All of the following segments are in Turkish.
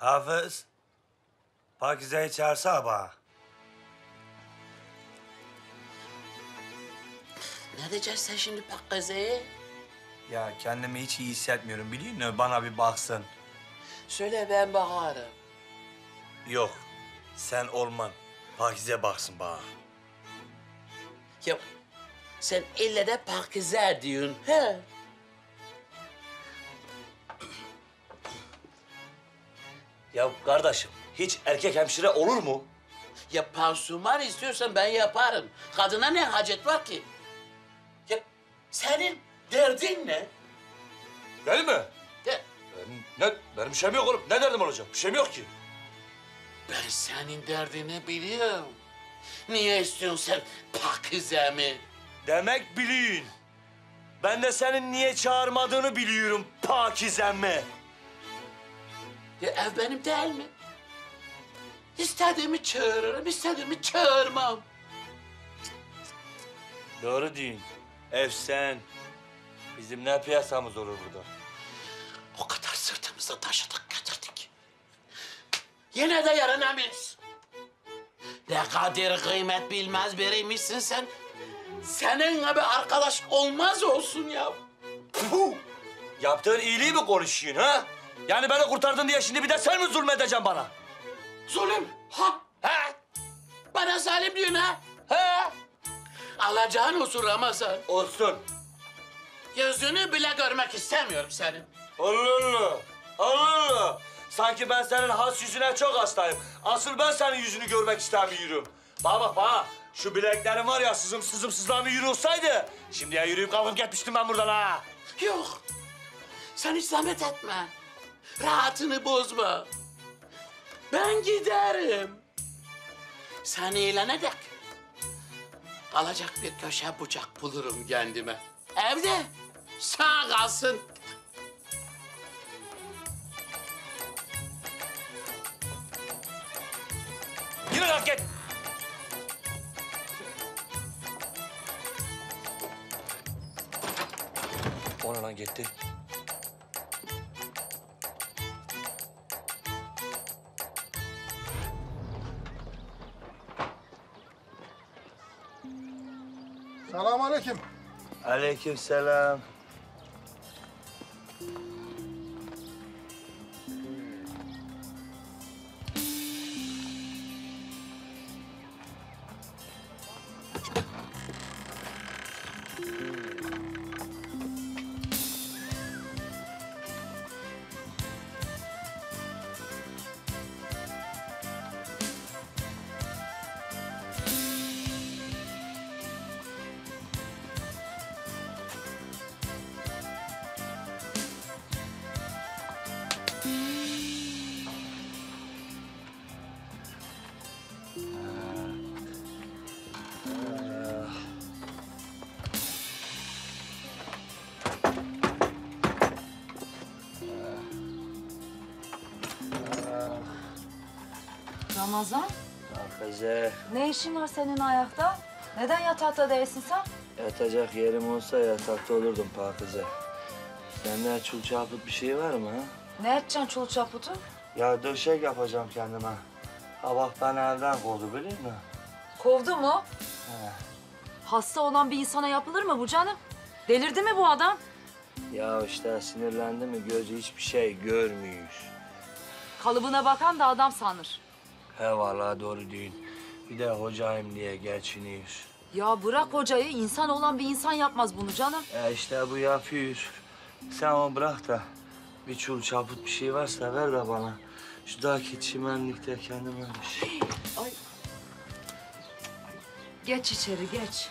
Hafız, Pakize'yi çağırsana bana. Ne diyeceksin sen şimdi Pakize'ye? Ya kendimi hiç iyi hissetmiyorum biliyor musun? Bana bir baksın. Söyle ben bakarım. Yok, sen olman. Pakize baksın bana. Ya sen ille de Pakize diyorsun, he? Ya kardeşim, hiç erkek hemşire olur mu? Ya pansuman istiyorsan ben yaparım. Kadına ne hacet var ki? Ya senin derdin ne? Değil mi? Ya, Benim bir şeyim yok oğlum. Ne derdim olacak? Bir şeyim yok ki. ben senin derdini biliyorum. Niye istiyorsun sen Pakize'mi? Demek bilin. Ben de senin niye çağırmadığını biliyorum Pakizem'e. Ya ev benim değil mi? İstediğimi çağırırım, istediğimi çağırmam. Doğru diyorsun. Ev sen. Bizim ne piyasamız olur burada? O kadar sırtımıza taşıdık getirdik. Yine de yaranamayız. Ne kadar kıymet bilmez biriymişsin sen. Seninle bir arkadaş olmaz olsun ya. Puh! Yaptığın iyiliği mi konuşuyorsun ha? Yani beni kurtardın diye şimdi bir de sen mi zulmedeceksin bana? Zulüm. Ha? Ha? Bana zalim diyorsun ha? Ha? Alacağın olsun Ramazan. Olsun. Yüzünü bile görmek istemiyorum senin. Allah Allah. Allah Allah. Sanki ben senin has yüzüne çok hastayım. Asıl ben senin yüzünü görmek istemiyorum. Bana bak bana. Şu bileklerim var ya sızlamı yürü olsaydı... ...şimdiye yürüyüp kalkıp gitmiştim ben buradan ha. Yok. Sen hiç zahmet etme. Rahatını bozma. Ben giderim. Sen eğlene dek. Alacak bir köşe bucak bulurum kendime. Evde sağ kalsın. Yürü kalk git. O ne lan gitti? Selamünaleyküm. Aleykümselam. Ramazan, Pakize, ne işin var senin ayakta? Neden yatakta değilsin sen? yatacak yerim olsa yatakta olurdum Pakize. Sende çul çaput bir şey var mı ha? Ne edeceksin çul çaputu? Ya döşek yapacağım kendime. Ha bak beni evden kovdu biliyor musun? Kovdu mu? He. Hasta olan bir insana yapılır mı bu canım? Delirdi mi bu adam? Ya işte sinirlendi mi gözü hiçbir şey görmüyor. Kalıbına bakan da adam sanır. He vallahi doğru diyorsun. Bir de hocayım diye geçiniyor. Ya bırak hocayı, insan olan bir insan yapmaz bunu canım. İşte bu yapıyor. Sen onu bırak da bir çul çaput bir şey varsa ver de bana. Şu daki çimenlikte kendime bir şey. Ay. Geç içeri, geç.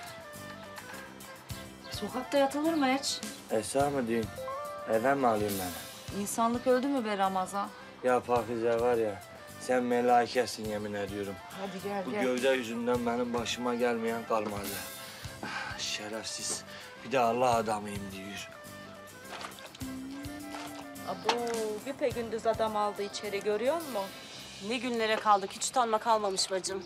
Sokakta yatılır mı hiç? Esra mı diyorsun? Eve mi alayım beni? İnsanlık öldü mü be Ramazan? Ya Pakize var ya, sen melaikesin yemin ediyorum. Hadi gel, Bu gel. gövde yüzünden benim başıma gelmeyen kalmadı. Ah, şerefsiz. Bir de Allah adamıyım diyor. Abo, bir gündüz adam aldı içeri görüyor musun? Ne günlere kaldık, hiç utanma kalmamış bacım.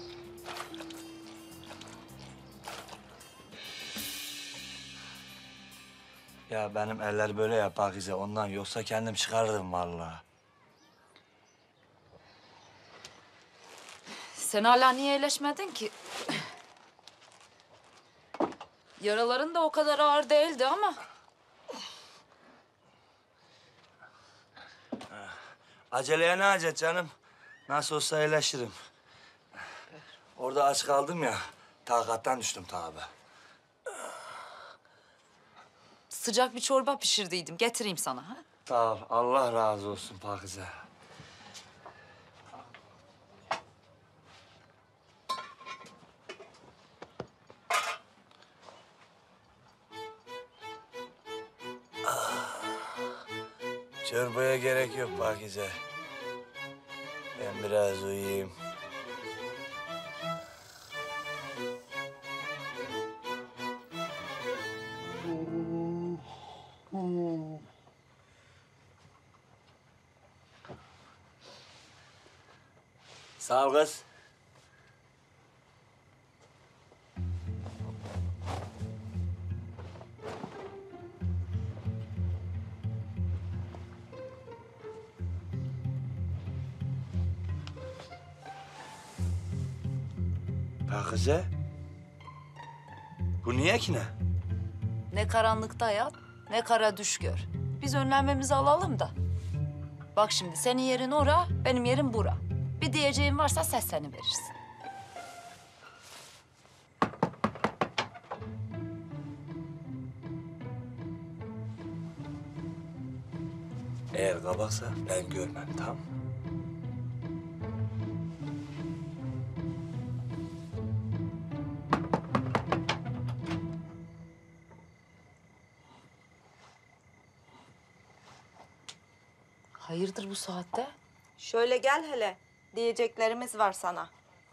Ya benim eller böyle ya Pakize ondan yoksa kendim çıkarırdım vallahi. Sen hala niye iyileşmedin ki? Yaraların da o kadar ağır değildi ama. Aceleye ne acet canım? Nasıl olsa iyileşirim. Orada aç kaldım ya, takattan düştüm tabi. Sıcak bir çorba pişirdiydim. Getireyim sana. Ha? Sağ ol, Allah razı olsun Pakize. Çorbaya gerek yok Pakize. Ben biraz uyuyayım. Sağ ol kız. Pakize. Bu niye ki ne? Ne karanlıkta yat, ne kara düş gör. Biz önlememizi alalım da. Bak şimdi senin yerin ora, benim yerim bura. Bir diyeceğin varsa sesleniverirsin. Eğer kabaksa ben görmem, tamam mı? Hayırdır bu saatte? Şöyle gel hele. Diyeceklerimiz var sana.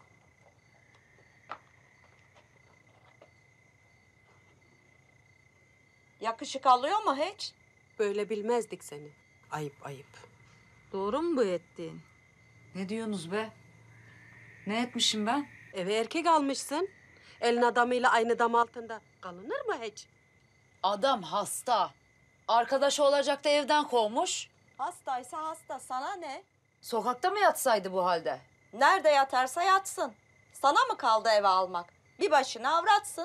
Yakışık alıyor mu hiç? Böyle bilmezdik seni. Ayıp ayıp. Doğru mu bu ettiğin? Ne diyorsunuz be? Ne etmişim ben? Eve erkek almışsın. Elin adamıyla aynı dam altında kalınır mı hiç? Adam hasta. Arkadaşı olacak da evden kovmuş. Hastaysa hasta, sana ne? Sokakta mı yatsaydı bu halde? Nerede yatarsa yatsın. Sana mı kaldı eve almak? Bir başına avratsın.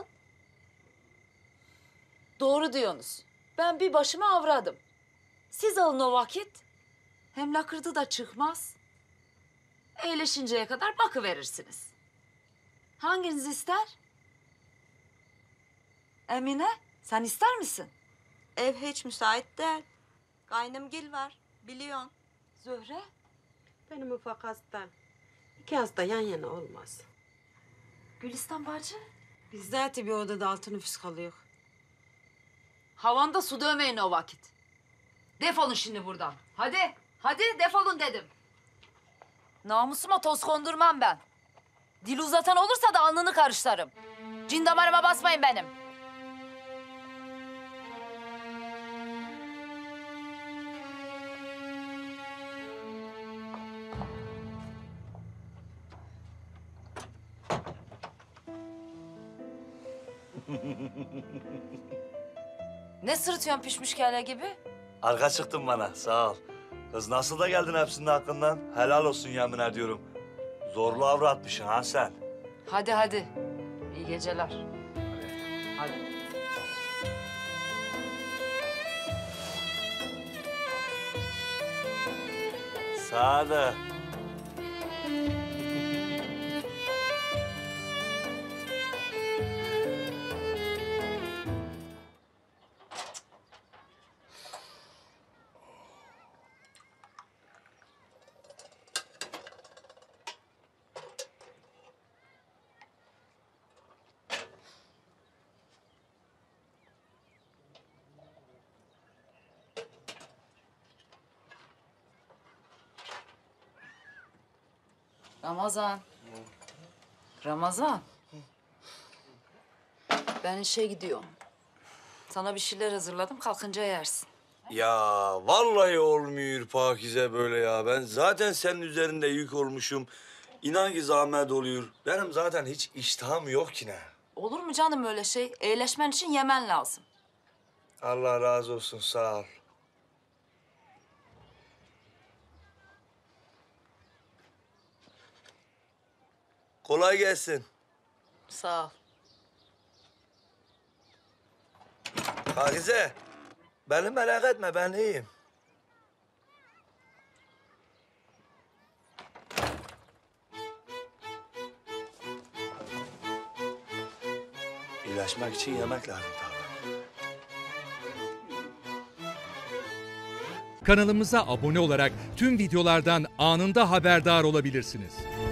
Doğru diyorsunuz. Ben bir başıma avradım. Siz alın o vakit. Hem lakırdı da çıkmaz. Eğleşinceye kadar bakıverirsiniz. Hanginiz ister? Emine, sen ister misin? Ev hiç müsait değil. Kaynımgil var, biliyorsun. Zöhre? Benim ufak hasta. İki hasta yan yana olmaz. Gülistan bacı? Biz zaten bir odada altı nüfus kalıyor. Havanda su dövmeyin o vakit. Defolun şimdi buradan. Hadi, hadi defolun dedim. Namusuma toz kondurmam ben. Dil uzatan olursa da alnını karışlarım. Cin damarıma basmayın benim. Ne sırıtıyorsun pişmiş kelle gibi? Arka çıktın bana, sağ ol. Kız nasıl da geldin hepsinin hakkından? Helal olsun yemin ediyorum. Zorlu avratmışsın ha sen. Hadi hadi. İyi geceler. Hadi. Sağ da. Ramazan. Ramazan. Ben işe gidiyorum. Sana bir şeyler hazırladım, kalkınca yersin. Ya vallahi olmuyor Pakize böyle ya. Ben zaten senin üzerinde yük olmuşum. İnan ki zahmet oluyor. Benim zaten hiç iştahım yok ki ne. Olur mu canım öyle şey? Eğleşmen için yemen lazım. Allah razı olsun, sağ ol. Kolay gelsin. Sağ ol. Pakize, beni merak etme, ben iyiyim. İyileşmek için yemek lazım tabii. Kanalımıza abone olarak tüm videolardan anında haberdar olabilirsiniz.